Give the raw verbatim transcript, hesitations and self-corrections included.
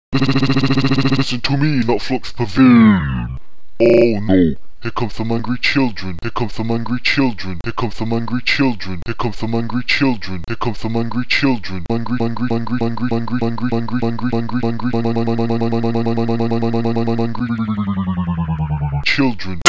Listen to me, not Flux Pavilion. Oh no. Here comes some angry children. Here comes some angry children. Here comes some angry children. Here comes some angry children. Here comes some angry children. Angry, angry, angry, angry, angry, angry, angry, angry, angry, angry, angry children.